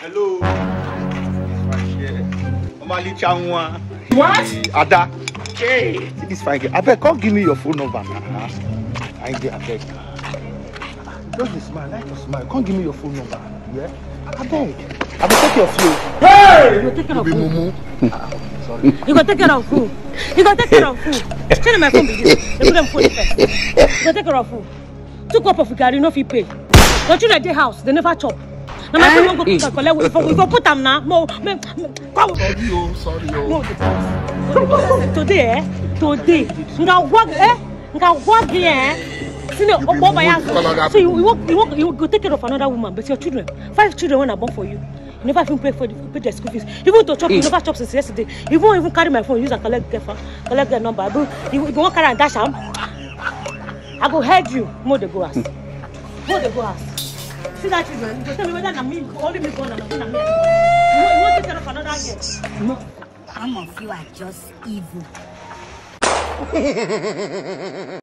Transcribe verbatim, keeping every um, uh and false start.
Hello. Omali Chanwa. What? Ada. Hey, this fine girl. I beg, come give me your phone number. I did, I beg. Just a smile, like a smile. Come give me your phone number. Yeah? I beg. I will take care of you. Hey! You go take care of who? Sorry. You go take care of who? You go take care of who? Tell my phone be this. They put them phone first. You go take care of who? Two cup of gari, no fee pay. Don't you at the house? They never chop. Now my friend won't go collect with phone. We go put them now. Mo, me, come. Sorry, oh, sorry, oh. No, today, eh? Today. Nga work, eh? Nga work here, eh? See, no, so you, you, walk, you, walk, you go take care of another woman, but your children, five children when I born for you. You never even pay for the, pay their school fees. Even to chop, you never chop since yesterday. You won't even carry my phone, use and collect their collect their number. You, you won't carry and dash them. I go head you. More the go ask. More the go ask. See that children? You go tell me whether I'm me, only me born and I'm me. You won't take care of another girl. No. Some of you are just evil.